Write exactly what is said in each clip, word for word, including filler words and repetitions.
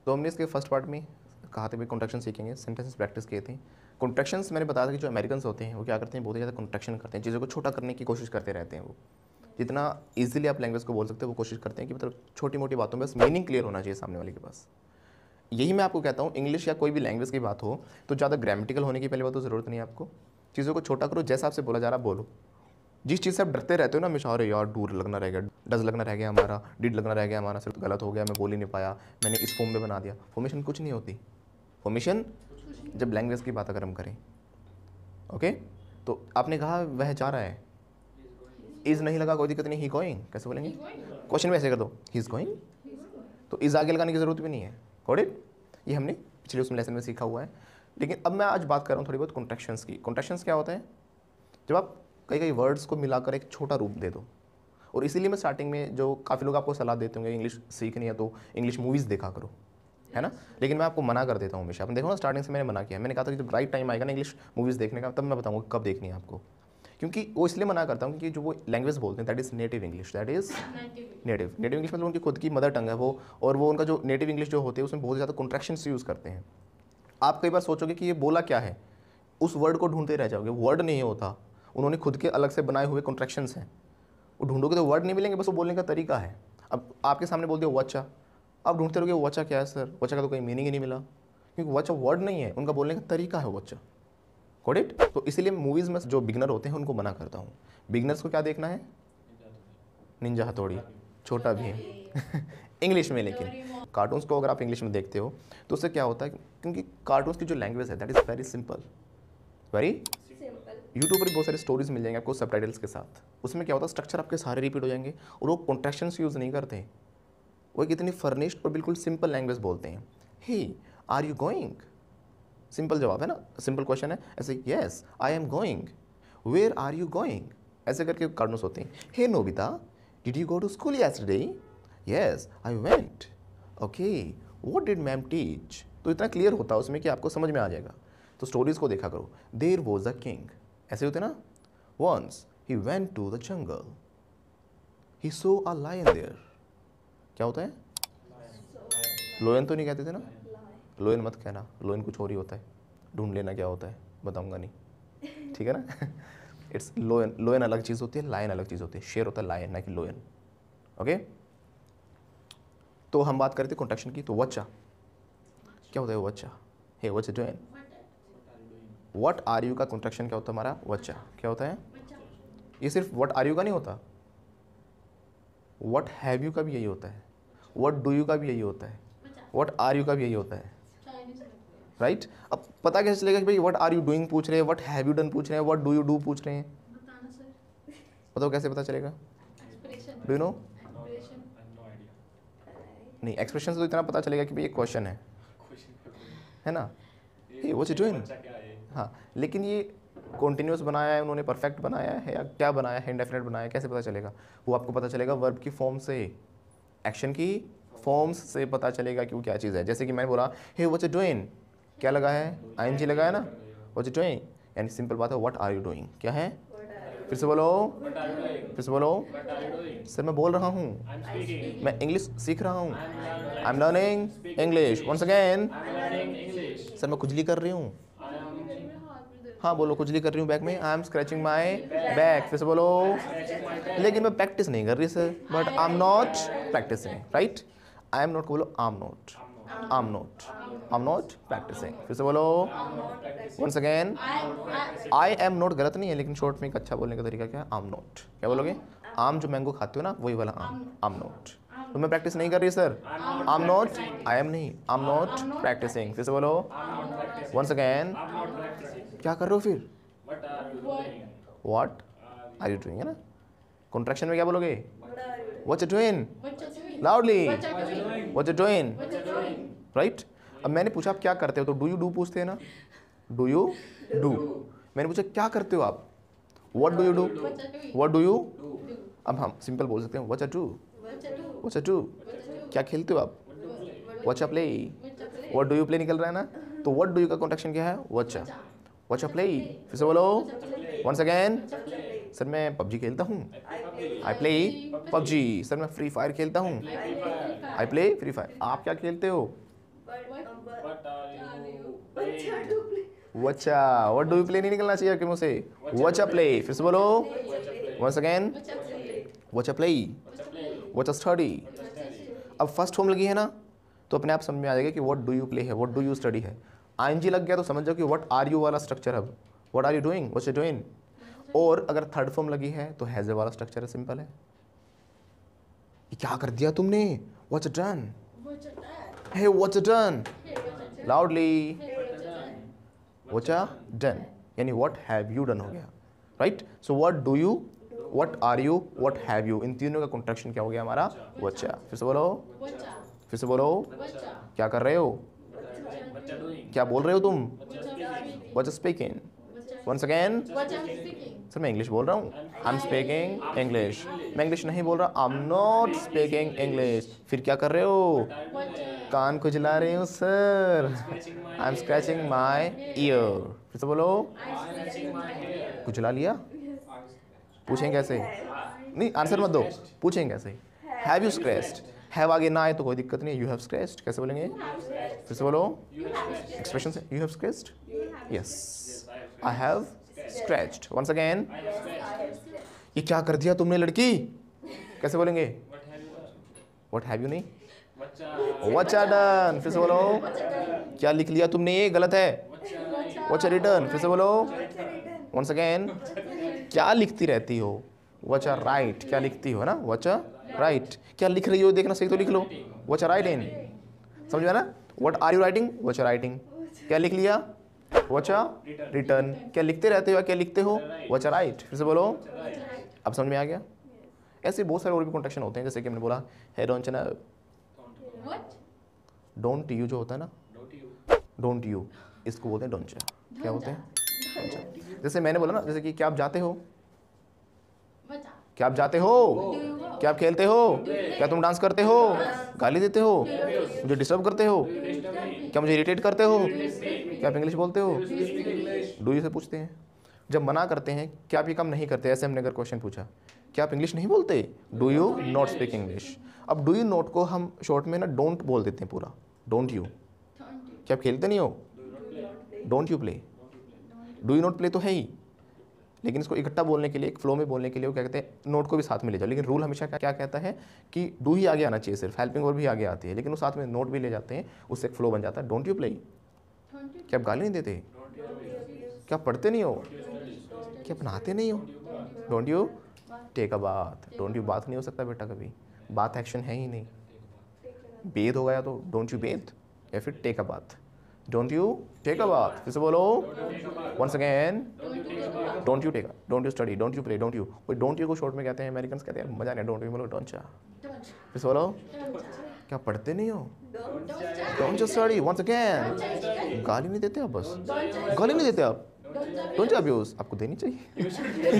तो हमने इसके फर्स्ट पार्ट में कहा था भाई कॉन्ट्रैक्शन सीखेंगे, सेंटेंसेस प्रैक्टिस किए थे। कॉन्ट्रैक्शंस मैंने बताया था कि जो अमेरिकन्स होते हैं वो क्या करते हैं, बहुत ही ज़्यादा कॉन्ट्रैक्शन करते हैं, चीज़ों को छोटा करने की कोशिश करते रहते हैं। वो जितना ईजिली आप लैंग्वेज को बोल सकते हो वो कोशिश करते हैं कि मतलब छोटी मोटी बातों में बस मीनिंग क्लियर होना चाहिए सामने वाले के पास। यही मैं आपको कहता हूँ, इंग्लिश या कोई भी लैंग्वेज की बात हो तो ज़्यादा ग्रामेटिकल होने की पहले बात तो ज़रूरत नहीं है आपको। चीज़ों को छोटा करो, जैसा आपसे बोला जा रहा बोलो। जिस चीज़ से आप डरते रहते हो ना हमेशा, अरे यार डूर लगना रह गया, डज लगना रह गया हमारा, डिड लगना रह गया हमारा, सिर्फ गलत हो गया, मैं बोल ही नहीं पाया, मैंने इस फॉर्म में बना दिया। फॉर्मेशन कुछ नहीं होती। फॉर्मेशन जब लैंग्वेज की बात अगर हम करें, ओके, तो आपने कहा वह जा रहा है, इज़ नहीं लगा कोई दिक्कत नहीं, ही गोइंग कैसे बोलेंगे? क्वेश्चन में ऐसे कर दो, ही इज़ गोइंग, तो इज़ आगे लगाने की ज़रूरत भी नहीं है। Got it? ये हमने पिछले उसमें लेसन में सीखा हुआ है। लेकिन अब मैं आज बात कर रहा हूँ थोड़ी बहुत कॉन्ट्रैक्शंस की। कॉन्ट्रैक्शंस क्या होता है? जब आप कई कई वर्ड्स को मिलाकर एक छोटा रूप दे दो। और इसीलिए मैं स्टार्टिंग में, जो काफ़ी लोग आपको सलाह देते होंगे इंग्लिश सीखनी है तो इंग्लिश मूवीज़ देखा करो, है ना, लेकिन मैं आपको मना कर देता हूँ हमेशा। आपने देखो ना, स्टार्टिंग से मैंने मना किया, मैंने कहा था कि जब राइट टाइम आएगा ना इंग्लिश मूवीज़ देखने का, तब मैं बताऊँगा कब देखनी है आपको। क्योंकि वो इसलिए मना करता हूँ क्योंकि जो वो लैंग्वेज बोलते हैं that is native English, that is native native English मतलब उनकी खुद की मदर टंग है वो, और वो उनका जो नेटिव इंग्लिश जो होती है उसमें बहुत ज़्यादा कॉन्ट्रैक्शंस यूज़ करते हैं। आप कई बार सोचोगे कि ये बोला क्या है, उस वर्ड को ढूंढते रह जाओगे। वर्ड नहीं होता, उन्होंने खुद के अलग से बनाए हुए कॉन्ट्रैक्शंस हैं। वो ढूंढोगे तो वर्ड नहीं मिलेंगे, बस वो बोलने का तरीका है। अब आपके सामने बोल दिया वच्चा, आप ढूंढते रहोगे वच्चा क्या है सर, वच्चा का तो कोई मीनिंग ही नहीं मिला, क्योंकि वच्चा वर्ड नहीं है, उनका बोलने का तरीका है वच्चा। Got it? तो इसीलिए मूवीज़ में जो बिगनर होते हैं उनको मना करता हूँ। बिगनर्स को क्या देखना है? निंजा हथौड़ी, छोटा भी है इंग्लिश में। लेकिन कार्टून्स को अगर आप इंग्लिश में देखते हो तो उससे क्या होता है, क्योंकि कार्टून्स की जो लैंग्वेज है that is very simple, very YouTube पर बहुत सारी स्टोरीज मिल जाएंगे आपको सबटाइटल्स के साथ। उसमें क्या होता है, स्ट्रक्चर आपके सारे रिपीट हो जाएंगे और वो कॉन्ट्रैक्शंस यूज़ नहीं करते। वो एक इतनी फर्निश्ड और बिल्कुल सिंपल लैंग्वेज बोलते हैं। Hey are you going, simple जवाब है ना, सिंपल क्वेश्चन है, ऐसे yes I am going, where are you going, ऐसे करके कार्टून्स होते हैं। Hey Nobita did you go to school yesterday, yes I went, okay what did ma'am teach. तो इतना क्लियर होता है उसमें कि आपको समझ में आ जाएगा। तो स्टोरीज को देखा करो। देयर वॉज अ किंग, ऐसे होते ना, once he went to the jungle, he saw a lion there. क्या होता है? लोयन तो नहीं कहते थे ना, लोयन मत कहना, लोयन कुछ और ही होता है, ढूंढ लेना क्या होता है, बताऊंगा नहीं, ठीक है ना इट्स लोयन, लोयन अलग चीज़ होती है, लायन अलग चीज़ होती है, शेर होता है लायन ना कि लोयन। ओके, तो हम बात करते कॉन्ट्रैक्शन की। तो वच्चा क्या होता है? Whatcha, hey what's doing, what are you का कॉन्ट्रैक्शन क्या होता है हमारा? वच्चा। क्या होता है? ये सिर्फ व्हाट आर यू का नहीं होता, व्हाट हैव यू का भी यही होता है, व्हाट डू यू का भी यही होता है, व्हाट आर यू का भी यही होता है, राइट right? अब पता कैसे चलेगा कि भाई व्हाट आर यू डूइंग पूछ रहे हैं, व्हाट हैव यू डन पूछ रहे हैं, व्हाट डू यू डू पूछ रहे हैं? बताओ कैसे पता चलेगा? Do you know? नहीं, एक्सप्रेशन से तो इतना पता चलेगा कि भाई ये क्वेश्चन है, है ना, हे व्हाट्स डूइंग। हाँ, लेकिन ये कॉन्टिन्यूस बनाया है उन्होंने, परफेक्ट बनाया है या क्या बनाया है, इंडेफिनिट बनाया है, कैसे पता चलेगा? वो आपको पता चलेगा वर्ब की फॉर्म से, एक्शन की फॉर्म्स से पता चलेगा कि वो क्या चीज़ है। जैसे कि मैंने बोला हे व्हाट्स डूइंग, क्या लगा है? आई एन जी लगा है ना, व्हाट्स डूइंग, यानी सिंपल बात है व्हाट आर यू डूइंग, क्या है? फिर से बोलो, फिर से बोलो। सर मैं बोल रहा हूँ, मैं इंग्लिश सीख रहा हूँ, I am learning English. Once again, sir मैं खुजली कर रही हूँ, हाँ बोलो खुजली कर रही हूँ बैक में, I am scratching my back. फिर से बोलो, लेकिन मैं प्रैक्टिस नहीं कर रही सर, but I am not practising, right? I am not को बोलो आम नॉट, आम नॉट, आम नॉट प्रैक्टिसिंग। फिर से बोलो once again, I am not गलत नहीं है, लेकिन शॉर्ट में एक अच्छा बोलने का तरीका क्या है? आम नॉट। क्या बोलोगे? आम जो मैंगो खाते हो ना, वही वाला आम, आम नॉट। तो मैं प्रैक्टिस नहीं कर रही सर, आम नॉट, आई एम नहीं, आम नॉट प्रैक्टिसिंग। फिर से बोलो वंस अगेन, क्या कर रहे हो फिर? व्हाट आर यू डूइंग, है ना। कॉन्ट्रैक्शन में क्या बोलोगे? What's you doing, loudly, what's you doing, right. अब मैंने पूछा आप क्या करते हो, तो डू यू डू पूछते हैं ना, डू यू डू। मैंने पूछा क्या करते हो आप, what do you do, what do you. अब हम सिंपल बोल सकते हैं what's a do, what's a do, क्या खेलते हो आप, what's a play, what do you play निकल रहा है ना, तो व्हाट डू यू का कॉन्ट्रैक्शन क्या है? What's a, what's a play. फिर से बोलो वंस अगेन, सर मैं पबजी खेलता हूँ, आई प्ले पबजी। सर मैं फ्री फायर खेलता हूँ, आई प्ले फ्री फायर। आप क्या खेलते हो? वचा, व्हाट डू यू प्ले नहीं निकलना चाहिए आपके मुंह से, वचा प्ले, फिर से बोलो, once again, whatcha play, whatcha study. अब फर्स्ट फॉर्म लगी है ना, तो अपने आप समझ में आ जाएगा कि व्हाट डू यू प्ले है, व्हाट डू यू स्टडी है। आईएनजी लग गया तो समझ जाओ कि व्हाट आर यू वाला स्ट्रक्चर है, what are you doing, what's you doing. और अगर थर्ड फॉर्म लगी है तो हैज वाला स्ट्रक्चर है, सिंपल है। ये क्या कर दिया तुमने, what's done, hey what's done, loudly, what's done, यानी व्हाट हैव यू डन हो गया, right. So what do you, what are you, what have you, इन तीनों का कॉन्ट्रैक्शन क्या हो गया हमारा, व्हाट्स। फिर से बोलो, फिर से बोलो, क्या कर रहे हो, क्या बोल रहे हो तुम, what's speaking, once again. Sir मैं इंग्लिश बोल रहा हूँ, आई एम स्पीकिंग इंग्लिश, मैं इंग्लिश नहीं बोल रहा, I am not speaking English. फिर क्या कर रहे हो, कान खुजला रहे हो sir, I am scratching my ear. फिर से बोलो, खुजला लिया, पूछें कैसे, नहीं आंसर मत दो, पूछें कैसे, हैव यू स्क्रैच्ड, हैव आगे ना आए तो कोई दिक्कत नहीं है, यू हैव स्क्रैच्ड कैसे बोलेंगे, फिर से बोलो, एक्सप्रेशन से, you have scratched, yes, I have scratched, once again. ये क्या कर दिया तुमने लड़की, कैसे बोलेंगे, व्हाट हैव यू नहीं, व्हाट्स डन, फिर से बोलो, क्या लिख लिया तुमने, ये गलत है, व्हाट्स रिटन, फिर से बोलो, वंस अगेन। क्या लिखती रहती हो, व्हाट्स राइट, क्या लिखती हो ना, व्हाट्स राइट, क्या लिख रही हो देखना सही तो लिख लो, व्हाट्स राइटिंग, समझ में ना, what are you writing, what's writing, क्या लिख लिया, व्हाट्स रिटर्न, क्या लिखते रहते हो, क्या लिखते हो, व्हाट्स राइट, फिर से बोलो, अब समझ में आ गया। ऐसे बहुत सारे और भी कॉन्ट्रैक्शन होते हैं, जैसे कि हमने बोला है डोंट ना, डोंट यू जो होता है ना, डोंट यू, इसको बोलते हैं डोंचा, क्या बोलते हैं, डोंचा। जैसे मैंने बोला ना, जैसे कि क्या आप जाते हो, क्या आप जाते हो, क्या आप खेलते हो, क्या तुम डांस करते हो, गाली देते हो, मुझे डिस्टर्ब करते हो, क्या मुझे इरिटेट करते हो, क्या आप इंग्लिश बोलते हो, डू यू से पूछते हैं। जब मना करते हैं क्या आप ये काम नहीं करते, ऐसे हमने अगर क्वेश्चन पूछा, क्या आप इंग्लिश नहीं बोलते, do you not speak English. अब डू यू नॉट को हम शॉर्ट में ना डोंट बोल देते हैं पूरा, डोंट यू, क्या आप खेलते नहीं हो, don't you play, do you not play तो है ही, लेकिन इसको इकट्ठा बोलने के लिए, एक फ्लो में बोलने के लिए वो क्या कहते हैं, नोट को भी साथ में ले जाओ। लेकिन रूल हमेशा क्या क्या कहता है कि डू ही आगे आना चाहिए, सिर्फ हेल्पिंग और भी आगे आती है, लेकिन वो साथ में नोट भी ले जाते हैं, उससे एक फ्लो बन जाता है। डोंट यू प्ले, क्या आप गाली नहीं देते, क्या पढ़ते नहीं हो, क्या पढ़ाते नहीं हो, don't you take a bath, don't you bath नहीं हो सकता बेटा कभी, बात एक्शन है ही नहीं, बेद हो गया तो डोंट यू बेद, या फिर take a bath, don't you take a bath, फिर से बोलो, once again, don't you take, don't you study, don't you play, don't you, कोई डोंट यू को शॉर्ट में कहते हैं, अमेरिकन कहते हैं मजा नहीं, डोंट यू बोलो डोंचा, फिर से बोलो, क्या पढ़ते नहीं हो, don't you study, once again, गाली नहीं देते आप, बस गाली नहीं देते आप, डोंट यू अब्यूज, आपको देनी चाहिए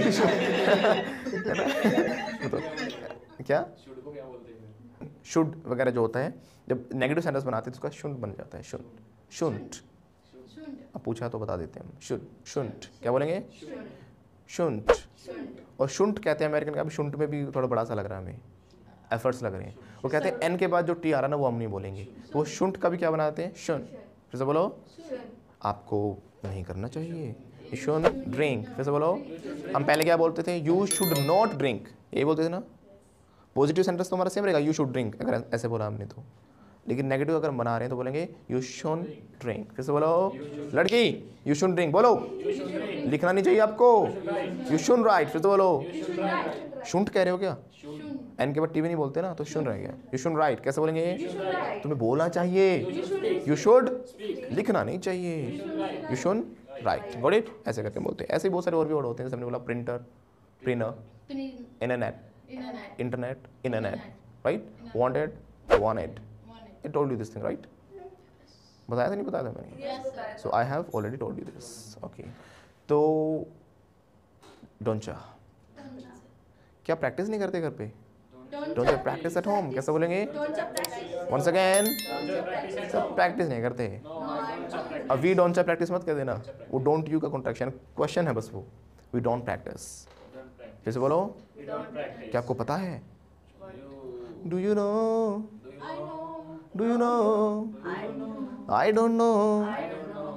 तो क्या शुड वगैरह जो होता है, जब नेगेटिव सेंटेंस बनाते हैं तो उसका शुंड बन जाता है, शुंड, शुंड, अब पूछा तो बता देते हैं हम, शुड, शुंड, क्या बोलेंगे, शुंड, और शुंड कहते हैं अमेरिकन का, भी शुंड में भी थोड़ा बड़ा सा लग रहा है हमें, एफर्ट्स लग रहे हैं, वो कहते हैं एन के बाद जो टी आ रहा है ना वो हम नहीं बोलेंगे, तो वो शुंड का भी क्या बनाते हैं, शुंड, फिर से बोलो, आपको नहीं करना चाहिए, यू शुड ड्रिंक, फिर से बोलो, हम पहले क्या बोलते थे, यू शुड नॉट ड्रिंक, यही बोलते थे ना, पॉजिटिव सेंटेंस तो हमारा सेम रहेगा, यू शुड ड्रिंक, अगर ऐसे बोला हमने तो, लेकिन नेगेटिव अगर बना रहे हैं तो बोलेंगे यू शुड ड्रिंक, फिर से बोलो, लड़की यू शुड ड्रिंक, बोलो, लिखना नहीं चाहिए आपको, यू शुड राइट, फिर से बोलो, शुंड कह रहे हो क्या, एन के बाद टी भी नहीं बोलते ना, तो शुड रह गया, यू शुड राइट, कैसे बोलेंगे, तुम्हें बोलना चाहिए, यू शुड, लिखना नहीं चाहिए, you should write, got it, ऐसे करके बोलते हैं। ऐसे ही बहुत सारे और भी वर्ड होते हैं, जैसे हमने बोला printer, printer, internet, internet, internet, right, wanted, wanted, I told you this thing, right? बताया था नहीं बताया था मैंने? So I have already told you this. Okay. तो डोंचा, क्या प्रैक्टिस नहीं करते घर पे? डोंचा प्रैक्टिस एट होम, कैसे बोलेंगे? Once again, सब प्रैक्टिस नहीं करते। अब वी डोंचा प्रैक्टिस मत कर देना, वो डोंट यू का कॉन्ट्रैक्शन क्वेश्चन है बस वो, वी डोंट प्रैक्टिस। फिर से बोलो, क्या आपको पता है? Do you know? Do you know? I don't know.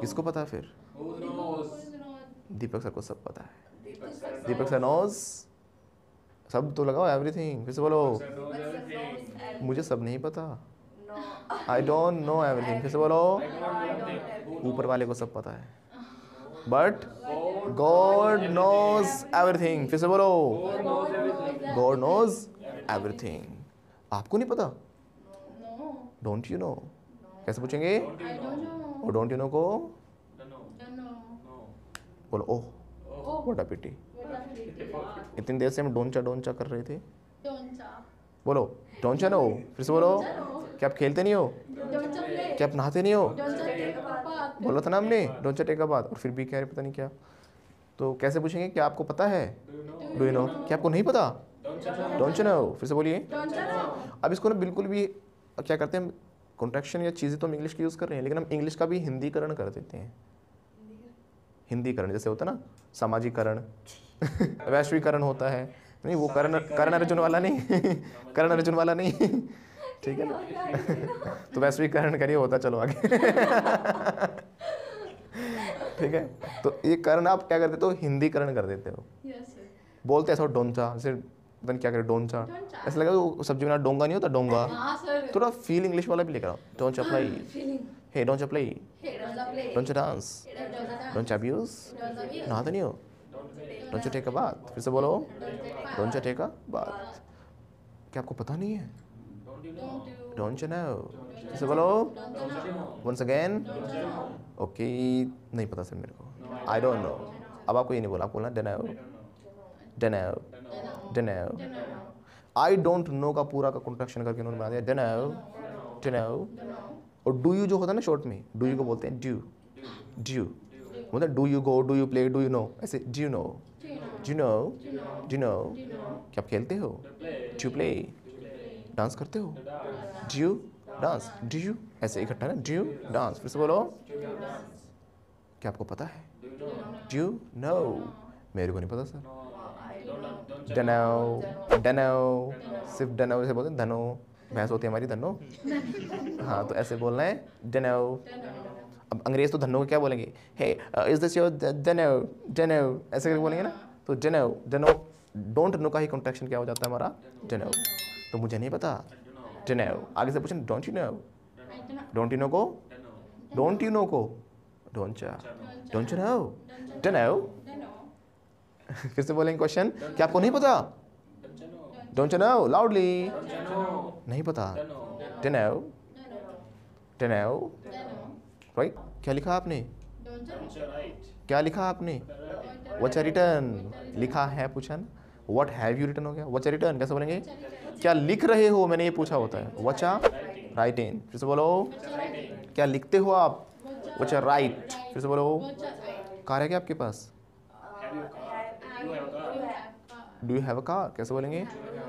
किसको पता है फिर? Who knows? दीपक सर को सब पता है। दीपक सर नोज, सब तो लगाओ एवरीथिंग, फिर से बोलो। Sir knows everything. मुझे सब नहीं पता, आई डोंट नो एवरीथिंग, फिर से बोलो। I don't know everything. Who ऊपर knows? वाले को सब पता है, बट गॉड नोज एवरीथिंग, फिर से बोलो। God knows everything. God knows everything. आपको नहीं पता? No. Don't you know? कैसे पूछेंगे? I don't know. और डोंट यू नो को Don't know. Don't know. No. बोलो oh Oh. What a pity. What a pity. इतनी देर से हम डोंचा डोंचा कर रहे थे। Don't cha. बोलो डोंचा नो, फिर से बोलो। Don't know. क्या आप खेलते नहीं हो? Don't cha play. क्या आप नहाते नहीं हो? Don't cha take a bath. बोला था ना हमने डोंचा टेक का बात, और फिर भी कह रहे पता नहीं क्या। तो कैसे पूछेंगे क्या आपको पता है? Do you know? Do you know? क्या आपको नहीं पता? Don't you know? Don't you know, फिर से बोलिए। Don't cha know. अब इसको ना बिल्कुल भी क्या करते हैं, कॉन्ट्रैक्शन या चीज़ें तो हम इंग्लिश की यूज़ कर रहे हैं, लेकिन हम इंग्लिश का भी हिंदीकरण कर देते हैं। हिंदीकरण जैसे होता है ना, सामाजिकरण वैश्वीकरण होता है। नहीं वो करण करण अर्जुन वाला नहीं करण अर्जुन वाला नहीं ठीक है ना। तो वैश्वीकरण करिए, होता चलो आगे ठीक है। तो ये करण आप क्या कर देते हो? हिंदीकरण कर देते हो। Yes, sir. बोलते ऐसा डोंचा, जैसे पता नहीं क्या करे डोंचा, डोंचा। ऐसा लगा वो सब्जी में डोंगा नहीं होता, डोंगा। हाँ sir. थोड़ा फील इंग्लिश वाला भी लेकर आओ। Don't apply, Feeling. Hey don't apply, Hey, don't cha play. Don't dance, Don't cha dance. Don't abuse, Don't cha abuse. नहाते नहीं हो, Don't say. Don't take a bath, फिर से बोलो Don't take bath. Don't take a bath. क्या आपको पता नहीं है? Don't you know? Don't do. Don't you know, फिर से बोलो Don't cha know. Once again. Don't cha know. Okay, नहीं पता सर मेरे को, आई डोंट नो। अब आपको ये नहीं बोला, आपको बोलना dunno, Don't know. Dunno, Don't know. Dunno. Don't know. I don't know का पूरा का कॉन्ट्रैक्शन करके उन्होंने बना दिया डनो, डनो। Don't know. और डू यू जो होता है ना शॉर्ट में, डू यू को बोलते हैं ड्यू, ड्यू मतलब do you go, do you play, do you know, ऐसे do you know, Do you know? Do know, Do you know? Do know. Do you know? क्या आप खेलते हो? Play. Do play, Play. Dance करते हो? Dance. Do dance, do you ऐसे इकट्ठा ना, डू डांस, फिर से बोलो। Dance. क्या आपको पता है? Do you know? Do know, मेरे को नहीं पता sir. No. Don't don't you dunno, dunno, सिर्फ डनो से बोलते हैं, धनो, भैंस होती है हमारी धनो। हाँ तो ऐसे बोलना है डनो। अब अंग्रेज तो धनो को क्या बोलेंगे? Hey is this your dunno, dunno ऐसे करके बोलेंगे ना। तो डनो, डनो, डोंट नो का ही कॉन्ट्रैक्शन क्या हो जाता है हमारा? डनो। तो मुझे नहीं पता, डनो। आगे से पूछें don't you know, I do not. Don't you know को, Don't know. Don't you know को don'tcha, don't you know, dunno. Don't know. फिर से बोलेंगे क्वेश्चन, क्या आपको नहीं पता? Don't you know? Don't you know, loudly. Don't you know? नहीं पता, Don't know. Dunno, Don't know. Dunno, Don't know. Right. क्या लिखा आपने? Don't cha Don't know. you right? क्या लिखा आपने? व्हाट्स अ रिटर्न लिखा है, पूछा ना। व्हाट हैव यू रिटर्न हो गया, व्हाट्स अ रिटर्न कैसे बोलेंगे? क्या लिख रहे हो, मैंने ये पूछा होता है। व्हाट्स अ राइटिंग, फिर से बोलो। क्या लिखते हो आप? व्हाट्स अ राइट, फिर से बोलो। What's a right? कार है क्या आपके पास? Have you car? You have a car? You have car. Do you have a car, कैसे बोलेंगे?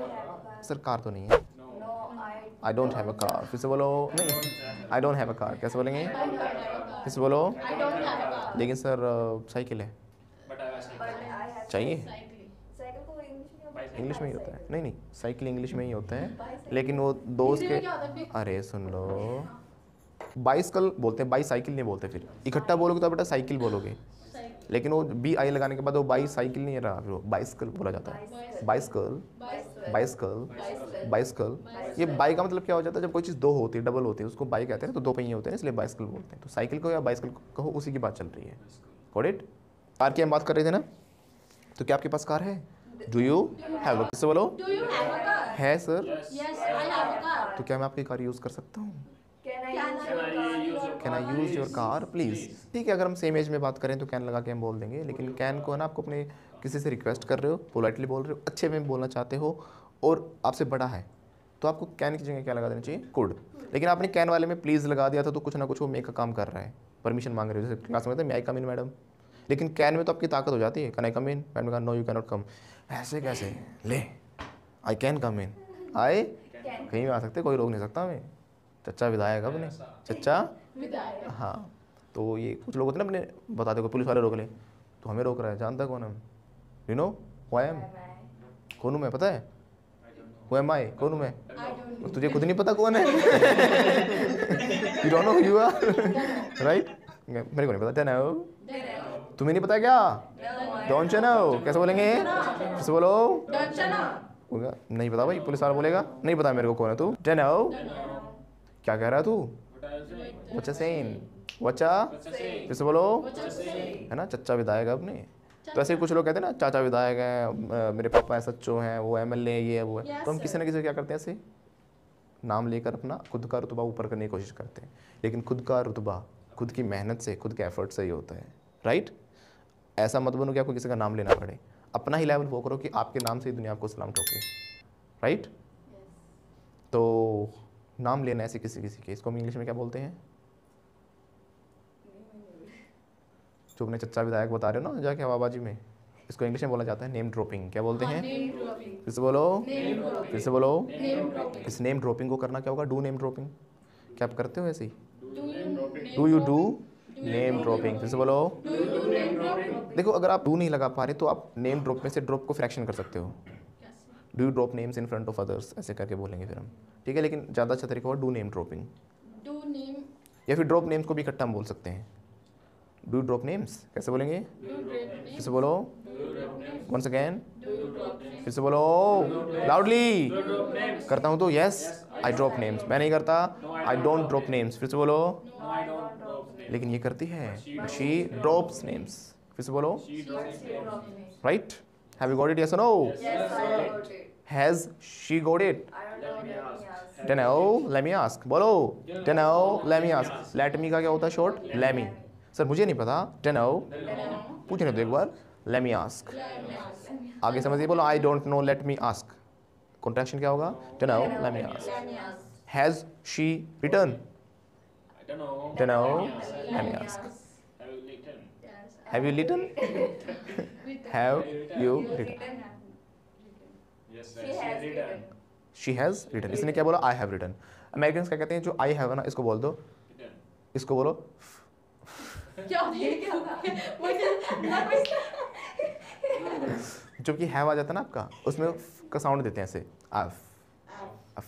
सर कार तो नहीं है। No. I don't have a car, फिर से बोलो। नहीं, I don't have a car कैसे बोलेंगे? I don't have a car. फिर से बोलो। I don't have a car. लेकिन सर साइकिल है, But I was like, चाहिए? Cycle. इंग्लिश में ही होता है। नहीं नहीं, साइकिल इंग्लिश में ही होता है, लेकिन वो दोस्त हिंदी में के, क्या होता है फिर? अरे सुन लो, बाइसिकल बोलते हैं, बाई साइकिल नहीं बोलते। फिर इकट्ठा बोलोगे तो बेटा साइकिल बोलोगे, Cycle. लेकिन वो बी आई लगाने के बाद वो बाई साइकिल नहीं रहा, फिर वो बाइसिकल बोला जाता है। Bicycle, Bicycle. Bicycle, bicycle. ये बाई का मतलब क्या हो जाता है? जब कोई चीज़ दो होती है, डबल होती है, उसको बाई कहते हैं, तो दो पहिए होते हैं, इसलिए बाइसिकल बोलते हैं। तो साइकिल को या बाइसिकल कहो, उसी की बात चल रही है। Got it? कार की हम बात कर रहे थे ना, तो क्या आपके पास कार है? डू यू हैव अ, किससे बोलो? Do you have a car? है sir. Yes, I have a car. तो क्या मैं आपकी कार यूज़ कर सकता हूँ? Can I Can I use your can I use your car please? ठीक है, अगर हम सेम एज में बात करें तो कैन लगा के हम बोल देंगे, लेकिन कैन को है ना, आपको अपने किसी से रिक्वेस्ट कर रहे हो, पोलाइटली बोल रहे हो, अच्छे में बोलना चाहते हो और आपसे बड़ा है, तो आपको कैन की जगह क्या लगा देना चाहिए? कुड। लेकिन आपने कैन वाले में प्लीज़ लगा दिया था, तो कुछ ना कुछ वो मे का काम कर रहा है, परमिशन मांग रहे हो। जैसे क्लास में मे आई कम इन मैडम, लेकिन कैन में तो आपकी ताकत हो जाती है, can I come in? Madam कहा no you can not come. ऐसे कैसे? ले, आई कैन कम इन, आए कहीं भी आ सकते, कोई रोक नहीं सकता हमें। चच्चा विधायक अपने, चच्चा विधायक? हाँ। तो ये कुछ लोग होते हैं ना, अपने बताते को पुलिस वाले रोक ले, तो हमें रोक रहा है, जानता कौन हम? You know who I am? कौन हूँ मैं, पता है? Who am I? कौन हूँ मैं? I don't know. तुझे खुद नहीं पता कौन है? You don't know who you are, right? मेरे को नहीं पता, डोंट नो। तुम्हें नहीं पता क्या? डोंट यू नो कैसे बोलेंगे? फिर से बोलो। Don't you know? बोलेगा नहीं पता भाई, पुलिस वाला बोलेगा नहीं पता मेरे को कौन है तू। डोंट नो क्या कह रहा है तू? What's a saying? What's a फिर से बोलो, है ना, चच्चा विधायक है अपने। तो ऐसे कुछ लोग कहते हैं ना चाचा विधायक हैं, मेरे पापा एस एच ओ हैं, वो एम एल ए ये है वो है। Yes, तो हम किसी ना किसी को क्या करते हैं, ऐसे नाम लेकर अपना खुद का रुतबा ऊपर करने की कोशिश करते हैं। लेकिन खुद का रुतबा खुद की मेहनत से, खुद के एफर्ट से ही होता है, राइट। ऐसा मत बनो कि आपको किसी का नाम लेना पड़े। अपना ही लेवल वो करो कि आपके नाम से ही दुनिया आपको सलाम ठोके, राइट। तो नाम लेना ऐसे किसी किसी के, इसको हम इंग्लिश में क्या बोलते हैं? जो अपने चच्चा विधायक बता रहे हो ना जाके हवाबाजी में, इसको इंग्लिश में बोला जाता है नेम ड्रॉपिंग। क्या बोलते हैं? फिर से बोलो, फिर से बोलो। इस नेम ड्रॉपिंग को करना क्या होगा? Do name dropping. क्या आप करते हो ऐसे ही? Do you do name dropping? फिर से बोलो। देखो अगर आप डू नहीं लगा पा रहे तो आप नेम ड्रॉप में से ड्रॉप को फ्रैक्शन कर सकते हो। Do you drop names in front of others, ऐसे करके बोलेंगे फिर हम, ठीक है। लेकिन ज़्यादा अच्छा तरीका होगा do name dropping, Do name. या फिर ड्रॉप नेम्स को भी इकट्ठा हम बोल सकते हैं। डू ड्रॉप नेम्स कैसे बोलेंगे? फिर से बोलो, वंस अगेन, फिर से बोलो लाउडली। करता हूँ तो यस आई ड्रॉप नेम्स, मैं नहीं करता आई डोंट ड्रॉप नेम्स। फिर से बोलो, लेकिन ये करती है, शी ड्रॉप्स नेम्स। फिर से बोलो, right. Have you got it? Yes और no? Has she got it? Don't know, let me ask. बोलो, don't know, let me ask. Let me का क्या होता है शॉर्ट? Let me. सर मुझे नहीं पता, डोंट नो, पूछने दो एक बार, लेट मी आस्क। आगे समझिए, बोलो I don't know, let me ask. Contraction क्या होगा? Don't know, let me ask. Has she return? I don't know. Don't know, let me ask. Have you eaten? Have you return? Have you return? Yes, sir. She has eaten. She has return. इसने क्या बोला? आई have return. American क्या कहते हैं, जो I have है ना इसको बोल दो, Eaten. इसको बोलो क्या ये क्या था? मुझे ना कुछ जो कि हैव आ जाता है ना आपका, उसमें फ का साउंड देते हैं ऐसे, आफ अफ,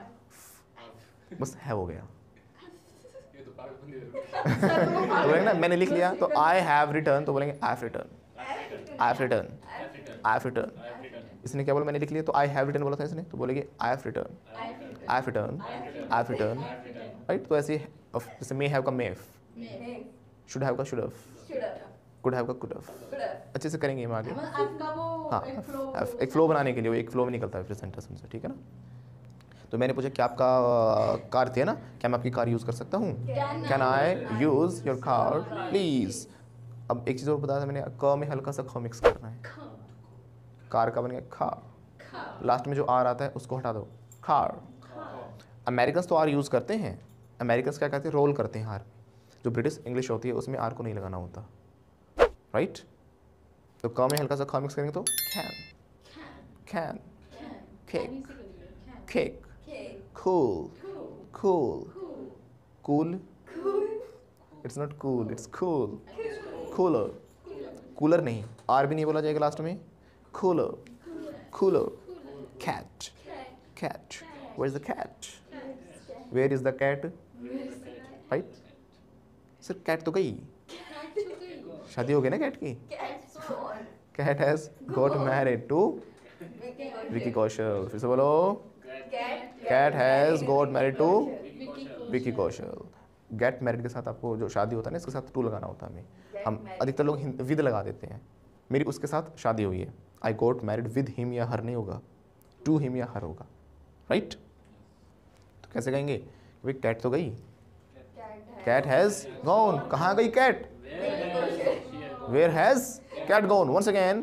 बस हैव हो गया। ये तो पागलपंती है। तो बोलेंगे ना मैंने लिख लिया तो आई हैव रिटर्न, तो बोलेंगे I have return, I have return, I have return. इसने क्या बोला? मैंने लिख लिया तो आई हैव रिटर्न बोला था इसने, तो बोलेंगे I have return, I have return, I have return, right. तो ऐसे जैसे मे हैव का मेफ, शुड हैव का शुड हैव, कुड हैव का कुड हैव। अच्छे से करेंगे हम आगे। आपका वो हाँ, एक flow एक, एक फ्लो बनाने के लिए वो एक फ्लो में निकलता है फिर सेंटेंस से, ठीक है ना। तो मैंने पूछा कि आपका अ, कार थी है ना, क्या मैं आपकी कार यूज़ कर सकता हूँ? Can I use your car please. अब एक चीज़ और बताया था मैंने, क में हल्का सा ख मिक्स करना है। कार का बन गया खा, लास्ट में जो आर आता है उसको हटा दो, कार। अमेरिकन तो आर यूज़ करते हैं, अमेरिकन क्या कहते हैं? रोल करते हैं आर। जो ब्रिटिश इंग्लिश होती है उसमें आर को नहीं लगाना होता, राइट। तो क में हल्का सा खा मिक्स करेंगे तो can, can, cake, cake, cool, cool, cool, it's not cool, it's cool, cooler, cooler नहीं, आर भी नहीं बोला जाएगा लास्ट में, cooler, cooler, cat, cat, where's the cat, where is the cat, right, sir Kat तो गई, शादी हो गई ना कैट की, cat has got married to Vicky Kaushal. फिर से बोलो, Kat has got married to Vicky Kaushal. Get married के साथ आपको जो शादी होता है ना, इसके साथ टू लगाना होता है हमें। हम अधिकतर लोग विद लगा देते हैं। मेरी उसके साथ शादी हुई है, I got married with him या हर नहीं होगा, टू हिम या हर होगा, राइट। तो कैसे कहेंगे? भाई कैट तो गई, कैट हैज़ गॉन। कहाँ गई Kat? Where has Kat gone? Once again,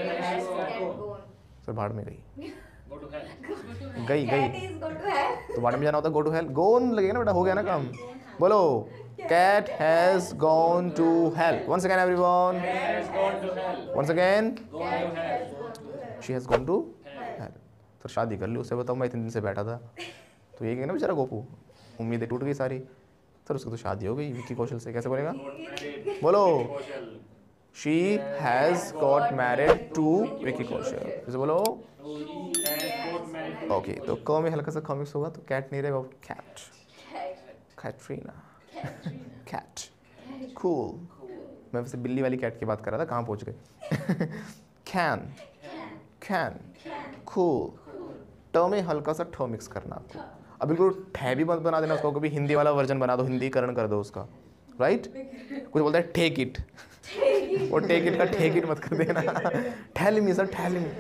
sir भाड़ में गई, Go to hell. गई गई तो भाड़ में जाना होता है, गो टू हेल। गोन लगेगा ना बेटा, हो गया ना काम। बोलो, Kat has gone to hell. Once again everyone, Has gone to hell. Once again, Gone to hell. She has gone to hell. तो शादी कर ली उससे, बताओ मैं इतने दिन से बैठा था। तो ये कहना बेचारा गोपू, उम्मीदें टूट गई सारी। सर उसकी तो शादी हो गई विक्की कौशल से, कैसे बोलेगा? बोलो, Kaushal. She has got married to Vicky Kaushal. जैसे बोलो, So he has got married to okay. तो क में हल्का सा कॉमिक्स होगा तो कैट नहीं रहेगा, कैट, कैटरीना, कैट, cool. मैं वैसे बिल्ली वाली कैट की बात कर रहा था, कहाँ पहुँच गए? can, can, cool. ट में हल्का सा ठ मिक्स करना आपको। अब बिल्कुल ठह भी मत बना देना उसको, कभी हिंदी वाला वर्जन बना दो, हिंदीकरण कर दो उसका, राइट? कुछ बोलता है टेक इट, वो टेक इट का टेक इट मत कर देना। Tell me sir, tell me.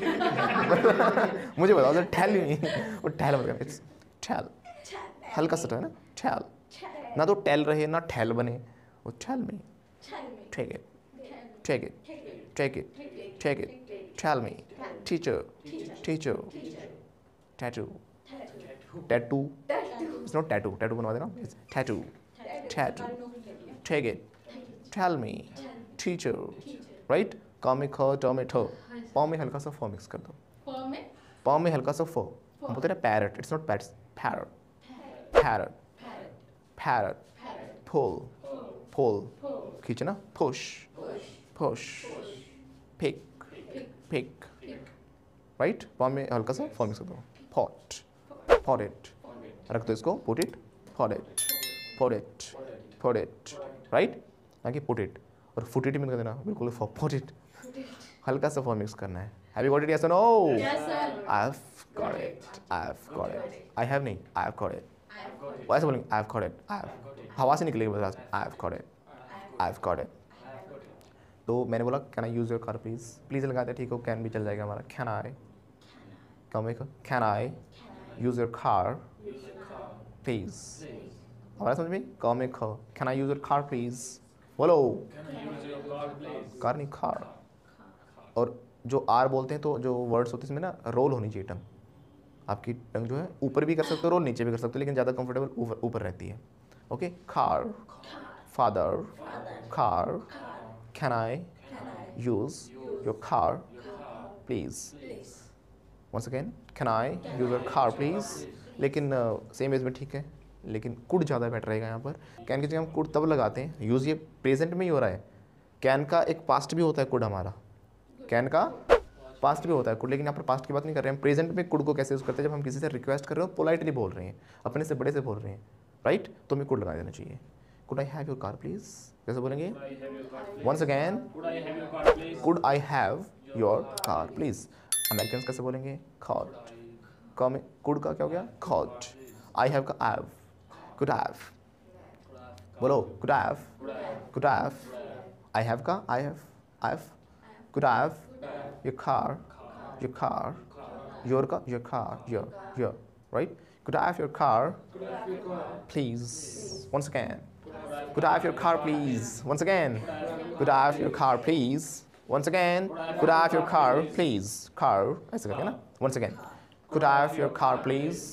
मुझे बताओ सर, टेल मी, वो टेल मत करना, इट्स टेल, हल्का सा है ना, टेल, ना तो टेल रहे ना ठेल बने, वो tell me, take it, take it, take it, take it, tell me, teacher, teacher, tattoo, tattoo, it's not tattoo, tattoo बनवा देना, it's tattoo, tattoo, take it, tell me, teacher, right? का में ख, ट में ठ, प में हल्का सा फ मिक्स कर दो, प में प में हल्का सा फ, हम बोलते हैं parrot, it's not pats, parrot, parrot, parrot, pull, pull, खींचना, push, push, pick, pick, right? प में हल्का सा फ मिक्स कर दो, पॉट, पॉट इट, रख दो इसको, put it, pot it, put it, put it, right? ना कि पुट इट, और फुट इट भी कर देना, बिल्कुल पुट इट, हल्का सा फॉर्म मिक्स करना है। Have you got it, yes और no? Yes, sir. I have got it, I have got it, I have नहीं, आई हैव गॉट इट, वो ऐसे बोलेंगे, I have got it, I have, हवा से निकलेगी बस, I have got it, I have got it. तो मैंने बोला can I use your car please, please लगाते हैं, ठीक हो, कैन भी चल जाएगा हमारा, कैन आई, कम एक, can I use your car please, हमारा समझ में, कम एक, can I use your car please, बोलो, कार नहीं, कार। और जो आर बोलते हैं तो जो वर्ड्स होते हैं इसमें ना रोल होनी चाहिए टंग, आपकी टंग जो है ऊपर भी कर सकते हो रोल, नीचे भी कर सकते हो, लेकिन ज़्यादा कंफर्टेबल ऊपर ऊपर रहती है। Okay, car, father, car, can I use your car please, once again, can I use your car please, लेकिन सेम एज में ठीक है, लेकिन कुड ज़्यादा बेटर रहेगा यहाँ पर। कैन की जगह हम कुड तब लगाते हैं, यूज़ ये प्रेजेंट में ही हो रहा है, कैन का एक पास्ट भी होता है कुड, हमारा कैन का पास्ट भी होता है कुड, लेकिन यहाँ पर पास्ट की बात नहीं कर रहे हैं हम, प्रेजेंट में कुड को कैसे यूज़ करते हैं, जब हम किसी से रिक्वेस्ट कर रहे हो, पोलाइटली बोल रहे हैं, अपने से बड़े से बोल रहे हैं, राइट? तो हमें कुड लगा देना चाहिए। Could I have your car please, कैसे बोलेंगे? Once again, could I have your car please. American कैसे बोलेंगे? कॉट, का में कुड का क्या हो गया? कॉट, आई हैव का हैव, कुड हैव, बोलो, could have, could have, I have का I have, I have, could I have your car, your car, your car, your car, your, your, right? Could I have your car, please? Once again. Could I have your car, please? Once again. Could I have your car, please? Once again. Could I have your car, please? Car, ऐसे करके ना? Once again. Could I have your car, please?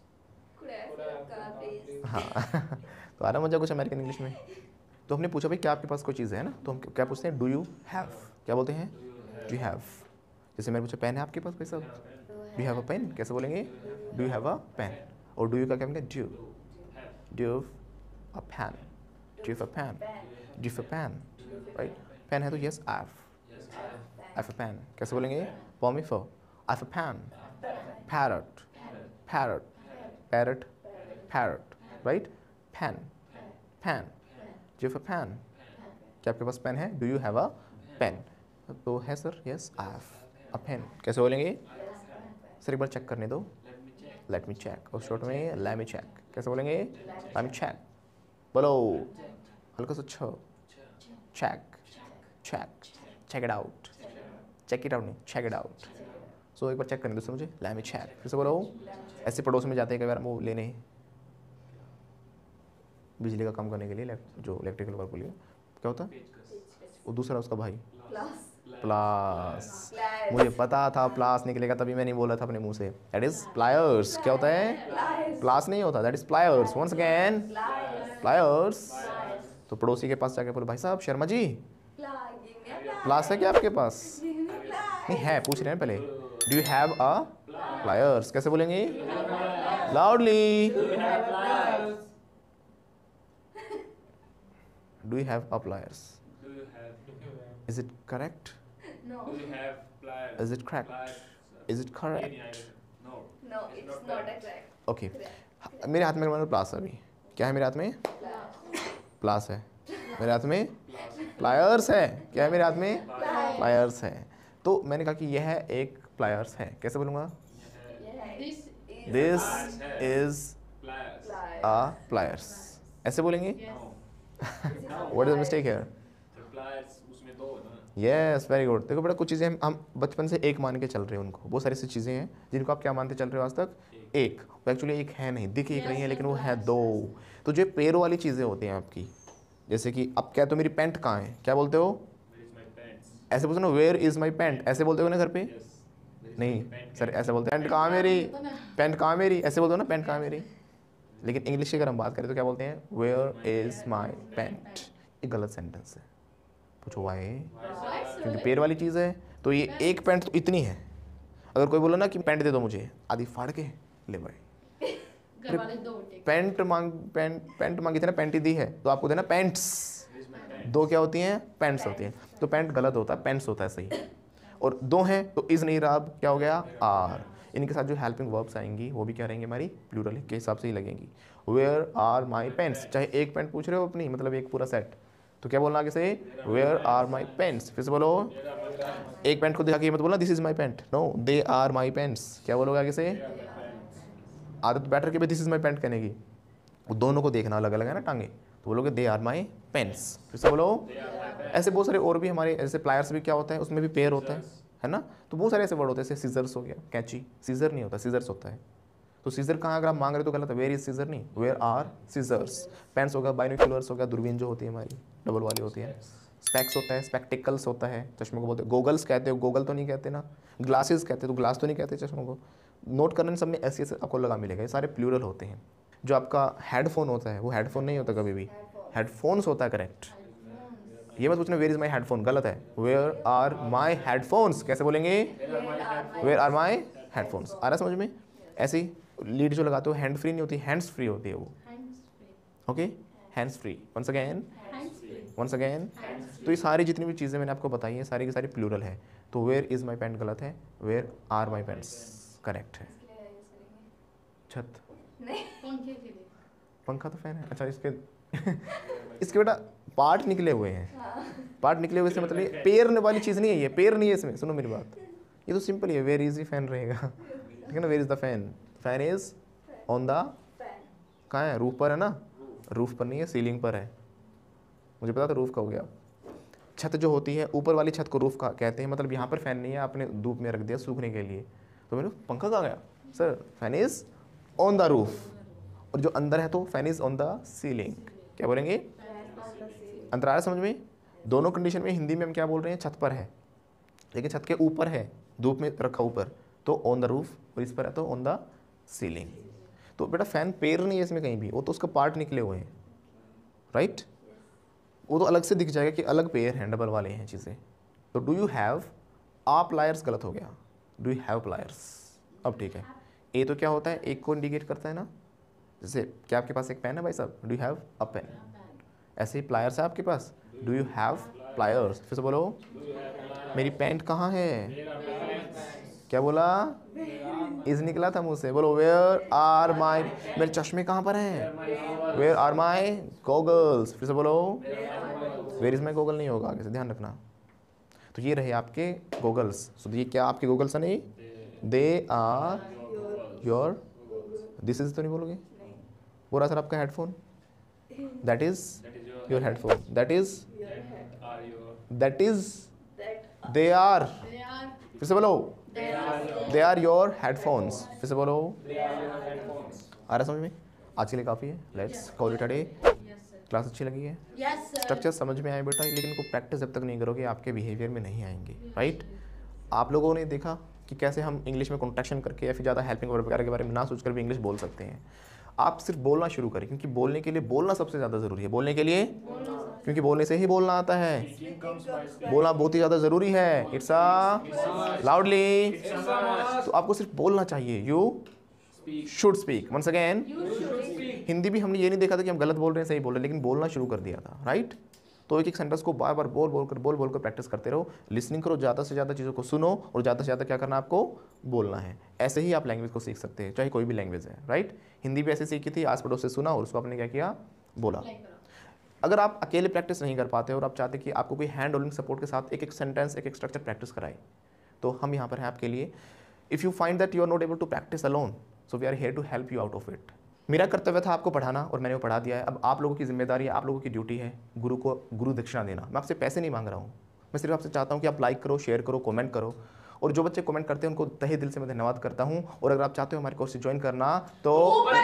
हाँ, तो आ रहा मुझे कुछ American English में। तो हमने पूछा भाई क्या आपके पास कोई चीज़ है ना, तो हम क्या पूछते हैं? डू यू हैव, क्या बोलते हैं? Do you have. जैसे मैंने पूछा पेन है आपके पास भाई साहब, do you have a pen, कैसे बोलेंगे? Do you have a pen. और डू यू का क्या बोलेंगे? D'you, d'you a pen, d'you a pen, d'you a pen, right? Pen है तो yes I have, I have a pen, कैसे बोलेंगे? पॉमी फो, I have a pen, parrot, parrot, parrot, parrot, right? Pen, pen, do you have a pen, क्या आपके पास pen है? Do you have a pen, तो है sir, yes I have a pen, कैसे बोलेंगे? सर एक बार चेक करने दो, लेट मी चेक, और शॉर्ट में लेट मी चेक, कैसे बोलेंगे? लेट मी चेक, बोलो, हल्का सा छ, check, check, check it out, check it out नहीं, चेक इट आउट। सो एक बार चेक करने दो सर मुझे, लेट मी चेक, कैसे बोलो? ऐसे पड़ोस में जाते हैं कई बार वो लेने बिजली का काम करने के लिए, जो इलेक्ट्रिकल वर्क के लिए, क्या होता है वो दूसरा उसका भाई, प्लास, मुझे पता था प्लास निकलेगा, तभी मैं नहीं बोला था अपने मुंह से, दैट इज प्लायर्स। क्या होता है? प्लास नहीं होता, that is pliers. Once again, pliers. तो पड़ोसी के पास जाके बोले, भाई साहब शर्मा जी प्लास है क्या आपके पास? नहीं है, पूछ रहे हैं पहले, do you have a pliers, कैसे बोलेंगे? Loudly, do you have a pliers, is it correct? No. Do you have pliers? Is it correct? Pliers? Is it correct? Any item? No. No, it's not a correct. Okay, मेरे हाथ में मतलब प्लास है अभी, क्या है मेरे हाथ में? प्लास है, मेरे हाथ में प्लायर्स है। क्या है मेरे हाथ में? प्लायर्स है। तो मैंने कहा कि यह एक प्लायर्स है। कैसे बोलूँगा? This this is Pliers. A pliers. ऐसे बोलेंगे? yes. What is the mistake here? The pliers उसमें दो है ना. Yes, very good. देखो बेटा, कुछ चीज़ें हम हम बचपन से एक मान के चल रहे हैं उनको। बहुत सारी ऐसी चीज़ें हैं जिनको आप क्या मानते चल रहे हो आज तक? एक। वो एक्चुअली एक है नहीं, दिख एक नहीं है, लेकिन वो है दो। तो जो पैरों वाली चीज़ें होती हैं आपकी, जैसे कि अब क्या तो मेरी पैंट कहाँ है, क्या बोलते हो? Where is my pants? ऐसे बोलते हो ना, वेयर इज़ माई पैंट, ऐसे बोलते हो ना घर पे? Yes. Where is नहीं my pant? सर, ऐसे बोलते हैं पैंट कहाँ मेरी, पैंट कहाँ मेरी, ऐसे बोलते हो ना पैंट कहाँ मेरी। लेकिन इंग्लिश की अगर हम बात करें तो क्या बोलते हैं? Where is my pant. ये गलत सेंटेंस है। पूछो वाई? क्योंकि पैर वाली चीज़ है। तो ये एक पैंट तो इतनी है। अगर कोई बोला ना कि पैंट दे दो मुझे, आधी फाड़ के ले भाई, घर वाले दो टेक पैंट मांग पैंट पैंट मांगी थी ना, पैंट ही दी है तो आपको देना pants. Where is my pants? दो क्या होती हैं? पैंट्स होती हैं। तो पैंट गलत होता है, पैंट्स होता है सही। और दो हैं तो इज नहीं रहा, अब क्या हो गया? आर। इनके साथ जो हेल्पिंग वर्ब्स आएंगी वो भी क्या रहेंगे? हमारी प्लूरल के हिसाब से ही लगेंगी। वेयर आर माई पेंट्स, चाहे एक पेंट पूछ रहे हो अपनी, मतलब एक पूरा सेट, तो क्या बोलना आगे से? Where are my pants. फिर से बोलो, एक पेंट को दिखा के मत बोलना this is my pant, no, they are my pants. क्या बोलोगे आगे से? आदत बैटर के भी दिस इज माई पेंट कहने की। वो दोनों को देखना अलग अलग है ना टांगे, तो बोलोगे दे आर माई पेंट्स। फिर से बोलो। ऐसे बहुत सारे और भी हमारे, ऐसे प्लायर्स भी क्या होता है, उसमें भी पेयर होता है, है ना। तो बहुत सारे ऐसे वर्ड होते हैं, जैसे सीजर्स हो गया, कैंची, सीजर नहीं होता, सीजर्स होता है। तो सीजर कहाँ अगर आप मांग रहे हो तो गलत है, वेयर इज सीजर नहीं, वेयर आर सीजर्स। पेंस होगा, बाइनोक्यूलर्स हो गया, दूरबीन जो होती है हमारी डबल वाली होती है। स्पेक्स होता है, स्पेक्टिकल्स होता है, चश्मे को बोलते हैं। गोगल्स कहते हो, गोगल तो नहीं कहते ना। ग्लासेस कहते हो, तो ग्लास तो नहीं कहते चश्मों को। नोट करने सब में ऐसे ऐसे आपको लगा मिलेगा, ये सारे प्लूरल होते हैं। जो आपका हेडफोन होता है वो हेडफोन नहीं होता कभी भी, हेडफोन्स होता है, करेक्ट। ये मत पूछना वेयर इज माई हेडफोन, गलत है। वेयर आर माई हेडफोन्स, कैसे बोलेंगे? Where are my headphones. आ रहा है समझ में? ऐसे ही लीड जो लगाते हो हैंड फ्री नहीं होती, हैंड्स फ्री होती है वो। Okay, hands free. Once again, once again. तो ये सारी जितनी भी चीज़ें मैंने आपको बताई हैं सारी की सारी प्लूरल है। तो वेयर इज माई पैंट गलत है, where are my pants correct है। छत, पंखे के लिए पंखा तो फैन है। अच्छा, इसके इसके बेटा पार्ट निकले हुए हैं, पार्ट निकले हुए से मतलब ये पैर वाली चीज़ नहीं है, ये पैर नहीं है इसमें। सुनो मेरी बात, ये तो सिंपल ही है, वेयर इज ही फैन रहेगा, ठीक है ना। Where is the fan, fan is on the, कहाँ है? रूफ पर है ना, रूफ पर नहीं है, सीलिंग पर है। मुझे पता था रूफ का हो गया। छत जो होती है ऊपर वाली छत को रूफ का कहते हैं, मतलब यहाँ पर फैन नहीं है, आपने धूप में रख दिया सूखने के लिए, तो मैंने पंखा कहाँ गया? Sir fan is on the roof, और जो अंदर है तो fan is on the ceiling. क्या बोलेंगे? अंतर आ रहा है समझ में? दोनों कंडीशन में हिंदी में हम क्या बोल रहे हैं? छत पर है, लेकिन छत के ऊपर है, धूप में रखा ऊपर, तो ऑन द रूफ, और इस पर है तो ऑन द सीलिंग। तो बेटा फैन पैर नहीं है इसमें कहीं भी, वो तो उसका पार्ट निकले हुए हैं, राइट। वो तो अलग से दिख जाएगा कि अलग पेयर हैं, डबल वाले हैं चीज़ें। तो do you have a pliers गलत हो गया, डू यू हैव प्लायर्स। अब ठीक है, ए तो क्या होता है? एक को इंडिकेट करता है ना। जैसे क्या आपके पास एक पेन है भाई साहब, do you have a pen. ऐसे ही प्लायर्स है आपके पास, डू यू हैव प्लायर्स। फिर से बोलो, मेरी पैंट कहाँ है? क्या बोला? इज निकला था मुंह से। बोलो, वेयर आर माई, मेरे चश्मे कहाँ पर हैं? Where are my goggles. फिर से बोलो, वेयर इज माई गॉगल नहीं होगा, आगे से ध्यान रखना। तो ये रहे आपके गॉगल्स। सो ये क्या आपके गॉगल्स है? नहीं, they are your, this is तो नहीं बोलोगे? पूरा सर आपका headphone, that is your headphone, that is Are your that is they are. they are फिर से बोलो, they are they are your headphones. फिर से बोलो। they are your headphones. आ रहा है समझ में? आज के लिए काफ़ी है, let's call it a day. yes sir class अच्छी लगी है, yes sir स्ट्रक्चर समझ में आए बेटा, लेकिन इनको प्रैक्टिस जब तक नहीं करोगे आपके बिहेवियर में नहीं आएंगे, राइट। आप लोगों ने देखा कि कैसे हम इंग्लिश में कॉन्ट्रैक्शन करके या फिर ज़्यादा हेल्पिंग वर्ब वगैरह के बारे में ना सोचकर भी इंग्लिश बोल सकते हैं। आप सिर्फ बोलना शुरू करें, क्योंकि बोलने के लिए बोलना सबसे ज़्यादा ज़रूरी है। बोलने के लिए, क्योंकि बोलने से ही बोलना आता है। Speaking comes by speaking. बोलना बहुत ही ज़्यादा ज़रूरी है। इट्स अ लाउडली, तो आपको सिर्फ बोलना चाहिए। You Speak. Should speak. Once again, you should speak Hindi भी हमने ये नहीं देखा था कि हम गलत बोल रहे हैं सही बोल रहे हैं, लेकिन बोलना शुरू कर दिया था, राइट। तो एक एक सेंटेंस को बार बार बोल बोल कर बोल बोल कर प्रैक्टिस करते रहो, लिसनिंग करो, ज़्यादा से ज़्यादा चीज़ों को सुनो, और ज़्यादा से ज़्यादा क्या करना आपको? बोलना है। ऐसे ही आप लैंग्वेज को सीख सकते हैं, चाहे कोई भी लैंग्वेज है, राइट। हिंदी भी ऐसे सीखी थी, आस पड़ोस से सुना और उसको आपने क्या किया? बोला। apply करो अगर आप अकेले प्रैक्टिस नहीं कर पाते और आप चाहते कि आपको कोई हैंड होल्डिंग सपोर्ट के साथ एक एक सेंटेंस एक एक स्ट्रक्चर प्रैक्टिस कराए, तो हम यहाँ पर हैं आपके लिए. If you find that you are not able to practice alone, so we are here to help you out of it. मेरा कर्तव्य था आपको पढ़ाना और मैंने वो पढ़ा दिया है. अब आप लोगों की जिम्मेदारी है, आप लोगों की ड्यूटी है गुरु को गुरु दक्षिणा देना. मैं आपसे पैसे नहीं मांग रहा हूँ, मैं सिर्फ आपसे चाहता हूँ कि आप लाइक करो, शेयर करो, कमेंट करो. और जो बच्चे कमेंट करते हैं उनको तहे दिल से मैं धन्यवाद करता हूँ. और अगर आप चाहते हो हमारे कोर्स ज्वाइन करना तो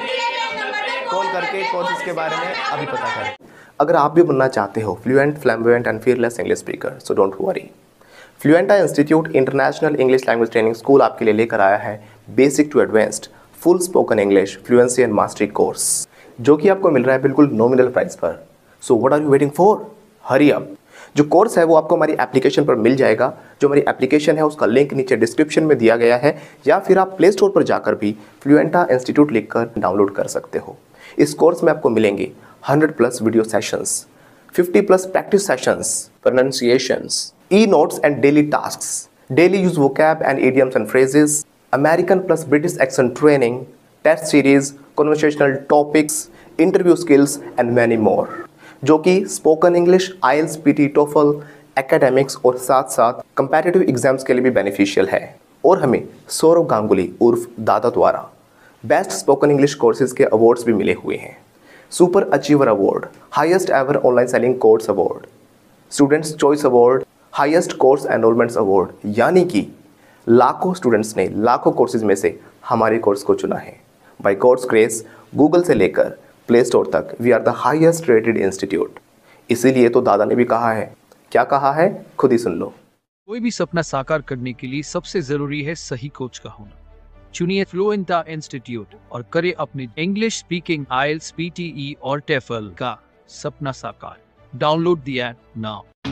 कॉल करके कोर्सेज के बारे में अभी पता करें. अगर आप भी बनना चाहते हो fluent, flamboyant and fearless English speaker, so don't worry. Fluenta institute international English language training school आपके लिए लेकर आया है basic to advanced full spoken English fluency and mastery course, जो कि आपको मिल रहा है बिल्कुल नॉमिनल प्राइस पर. So what are you waiting for? Hurry up. जो कोर्स है वो आपको हमारी एप्लीकेशन पर मिल जाएगा. जो हमारी एप्लीकेशन है उसका लिंक नीचे डिस्क्रिप्शन में दिया गया है, या फिर आप प्ले स्टोर पर जाकर भी फ्लुएंटा इंस्टीट्यूट लिखकर डाउनलोड कर सकते हो. इस कोर्स में आपको मिलेंगे hundred plus video sessions, fifty plus practice sessions, pronunciations, e notes and daily tasks, daily use vocab and idioms and phrases, American plus British accent training, test series, conversational topics, interview skills and many more, जो कि spoken English, IELTS, PT, TOEFL, academics और साथ साथ competitive exams के लिए भी beneficial है. और हमें सौरभ गांगुली उर्फ दादा द्वारा बेस्ट स्पोकन इंग्लिश कोर्सेज के अवार्ड्स भी मिले हुए हैं. Super achiever award, highest ever online selling course award, students choice award, highest course enrolments award. यानी कि लाखों स्टूडेंट्स ने लाखों कोर्सेज में से हमारे कोर्स को चुना है. बाय गॉड्स ग्रेस, गूगल से लेकर प्ले स्टोर तक we are the highest rated institute. इसीलिए तो दादा ने भी कहा है. क्या कहा है खुद ही सुन लो. कोई भी सपना साकार करने के लिए सबसे जरूरी है सही कोच का होना. चुनिए फ्लुएंटा इंस्टीट्यूट और करें अपने इंग्लिश स्पीकिंग, आईएलटीएस, पीटीई और टेफल का सपना साकार. Download the app now.